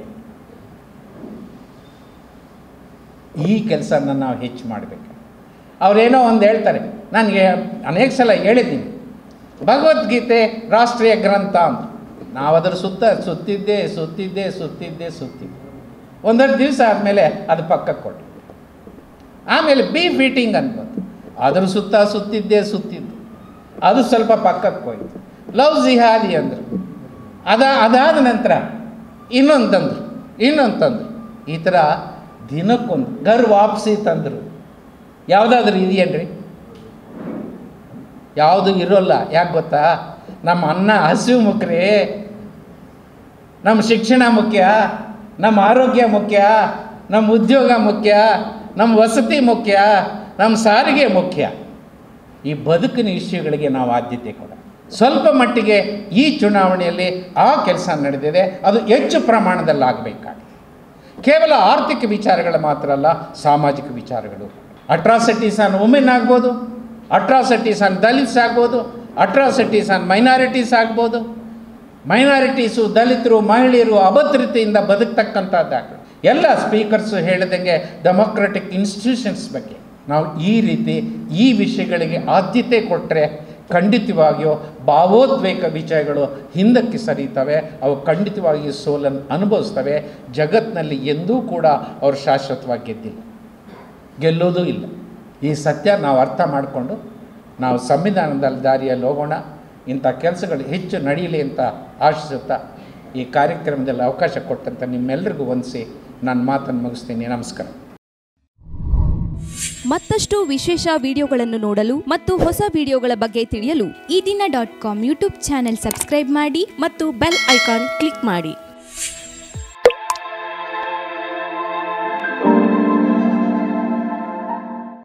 ಈ ಕೆಲಸನ ನಾವು ಹೆಚ್ಚು ಮಾಡಬೇಕು. ಅವರೇನೋ ಒಂದು ಹೇಳ್ತಾರೆ, ನನಗೆ ಅನೇಕ ಸಲ ಹೇಳಿದ್ದೀನಿ, ಭಗವದ್ಗೀತೆ ರಾಷ್ಟ್ರೀಯ ಗ್ರಂಥ ಅಂತ. ನಾವು ಅದರ ಸುತ್ತಿದ್ದೆ. ಒಂದೆರಡು ದಿವಸ ಆದಮೇಲೆ ಅದು ಪಕ್ಕಕ್ಕೆ ಕೊಟ್ಟು, ಆಮೇಲೆ ಬೀಫ್ ಈಟಿಂಗ್ ಅನ್ಬೋದು, ಅದ್ರ ಸುತ್ತಿದ್ದು ಅದು ಸ್ವಲ್ಪ ಪಕ್ಕಕ್ಕೆ ಹೋಯ್ತು. ಲವ್ ಜಿಹಾದಿ ಅಂದರು. ಅದಾದ ನಂತರ ಇನ್ನೊಂದು ತಂದರು. ಈ ಥರ ದಿನಕ್ಕೊಂದು ಗರ್ ವಾಪಸಿ ತಂದರು. ಯಾವುದಾದ್ರೂ ಇದೆಯೇನ್ರಿ? ಯಾವುದು ಇರೋಲ್ಲ. ಯಾಕೆ ಗೊತ್ತಾ? ನಮ್ಮ ಅನ್ನ ಹಸಿವು ಮುಖ್ಯ, ನಮ್ಮ ಶಿಕ್ಷಣ ಮುಖ್ಯ, ನಮ್ಮ ಆರೋಗ್ಯ ಮುಖ್ಯ, ನಮ್ಮ ಉದ್ಯೋಗ ಮುಖ್ಯ, ನಮ್ಮ ವಸತಿ ಮುಖ್ಯ, ನಮ್ಮ ಸಾರಿಗೆ ಮುಖ್ಯ. ಈ ಬದುಕಿನ ಇಶ್ಯೂಗಳಿಗೆ ನಾವು ಆದ್ಯತೆ ಕೊಡ. ಸ್ವಲ್ಪ ಮಟ್ಟಿಗೆ ಈ ಚುನಾವಣೆಯಲ್ಲಿ ಆ ಕೆಲಸ ನಡೆದಿದೆ. ಅದು ಹೆಚ್ಚು ಪ್ರಮಾಣದಲ್ಲಿ ಆಗಬೇಕಾಗಿದೆ. ಕೇವಲ ಆರ್ಥಿಕ ವಿಚಾರಗಳು ಮಾತ್ರ ಅಲ್ಲ, ಸಾಮಾಜಿಕ ವಿಚಾರಗಳು. ಅಟ್ರಾಸಿಟೀಸ್ ಆನ್ ವುಮೆನ್ ಆಗ್ಬೋದು, ಅಟ್ರಾಸಿಟೀಸ್ ಆನ್ ದಲಿತ್ಸ್ ಆಗ್ಬೋದು, ಅಟ್ರಾಸಿಟೀಸ್ ಆನ್ ಮೈನಾರಿಟೀಸ್ ಆಗ್ಬೋದು. ಮೈನಾರಿಟೀಸು, ದಲಿತರು, ಮಹಿಳೆಯರು ಅಭದ್ರತೆಯಿಂದ ಬದುಕ್ತಕ್ಕಂಥದ್ದಾಗಲಿ. ಎಲ್ಲ ಸ್ಪೀಕರ್ಸು ಹೇಳಿದಂಗೆ ಡೆಮೋಕ್ರೆಟಿಕ್ ಇನ್ಸ್ಟಿಟ್ಯೂಷನ್ಸ್ ಬಗ್ಗೆ ನಾವು ಈ ರೀತಿ ಈ ವಿಷಯಗಳಿಗೆ ಆದ್ಯತೆ ಕೊಟ್ಟರೆ ಖಂಡಿತವಾಗಿಯೂ ಭಾವೋದ್ವೇಗ ವಿಷಯಗಳು ಹಿಂದಕ್ಕೆ ಸರಿತವೆ, ಅವು ಖಂಡಿತವಾಗಿಯೂ ಸೋಲನ್ನು ಅನುಭವಿಸ್ತವೆ. ಜಗತ್ತಿನಲ್ಲಿ ಎಂದೂ ಕೂಡ ಅವರು ಶಾಶ್ವತವಾಗಿ ಗೆದ್ದಿಲ್ಲ, ಗೆಲ್ಲೋದೂ ಇಲ್ಲ. ಈ ಸತ್ಯ ನಾವು ಅರ್ಥ ಮಾಡಿಕೊಂಡು ನಾವು ಸಂವಿಧಾನದ ದಾರಿಯಲ್ಲಿ ಹೋಗೋಣ. ಇಂಥ ಕೆಲಸಗಳು ಹೆಚ್ಚು ನಡೆಯಲಿ ಅಂತ ಆಶಿಸುತ್ತಾ ಈ ಕಾರ್ಯಕ್ರಮದಲ್ಲಿ ಅವಕಾಶ ಕೊಟ್ಟಂತ ನಿಮ್ಮೆಲ್ಲರಿಗೂ ವಂದಿಸಿ ನಾನು ಮಾತನ್ನು ಮುಗಿಸ್ತೀನಿ. ನಮಸ್ಕಾರ. ಮತ್ತಷ್ಟು ವಿಶೇಷ ವಿಡಿಯೋಗಳನ್ನು ನೋಡಲು ಮತ್ತು ಹೊಸ ವಿಡಿಯೋಗಳ ಬಗ್ಗೆ ತಿಳಿಯಲು ಈ ದಿನ .com ಯೂಟ್ಯೂಬ್ ಚಾನೆಲ್ ಸಬ್ಸ್ಕ್ರೈಬ್ ಮಾಡಿ ಮತ್ತು ಬೆಲ್ ಐಕಾನ್ ಕ್ಲಿಕ್ ಮಾಡಿ.